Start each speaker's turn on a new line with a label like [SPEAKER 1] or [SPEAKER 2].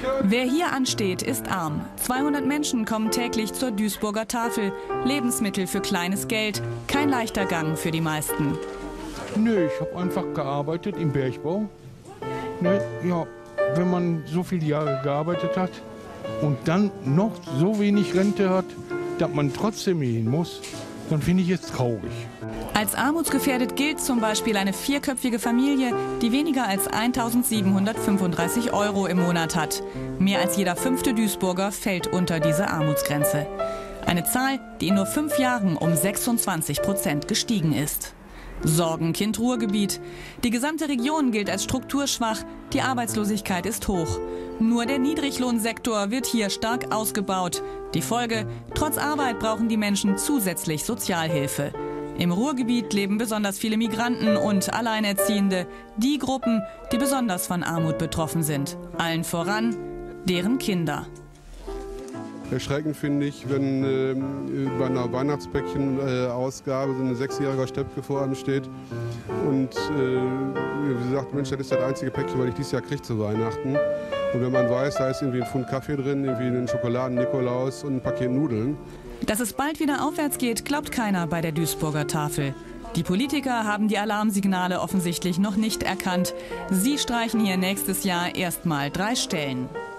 [SPEAKER 1] Wer hier ansteht, ist arm. 200 Menschen kommen täglich zur Duisburger Tafel. Lebensmittel für kleines Geld. Kein leichter Gang für die meisten.
[SPEAKER 2] Nö, ich habe einfach gearbeitet im Bergbau. Ne, ja, wenn man so viele Jahre gearbeitet hat und dann noch so wenig Rente hat, dass man trotzdem hin muss, dann finde ich es traurig.
[SPEAKER 1] Als armutsgefährdet gilt zum Beispiel eine vierköpfige Familie, die weniger als 1.735 € im Monat hat. Mehr als jeder 5. Duisburger fällt unter diese Armutsgrenze. Eine Zahl, die in nur 5 Jahren um 26% gestiegen ist. Sorgenkind Ruhrgebiet. Die gesamte Region gilt als strukturschwach, die Arbeitslosigkeit ist hoch. Nur der Niedriglohnsektor wird hier stark ausgebaut. Die Folge: Trotz Arbeit brauchen die Menschen zusätzlich Sozialhilfe. Im Ruhrgebiet leben besonders viele Migranten und Alleinerziehende, die Gruppen, die besonders von Armut betroffen sind. Allen voran deren Kinder.
[SPEAKER 3] Erschreckend finde ich, wenn bei einer Weihnachtspäckchen-Ausgabe so ein 6-jähriger Steppke voran steht und sie sagt, Mensch, das ist das einzige Päckchen, was ich dieses Jahr kriege zu Weihnachten. Und wenn man weiß, da ist irgendwie ein Pfund Kaffee drin, irgendwie ein Schokoladen-Nikolaus und ein Paket Nudeln.
[SPEAKER 1] Dass es bald wieder aufwärts geht, glaubt keiner bei der Duisburger Tafel. Die Politiker haben die Alarmsignale offensichtlich noch nicht erkannt. Sie streichen hier nächstes Jahr erstmal 3 Stellen.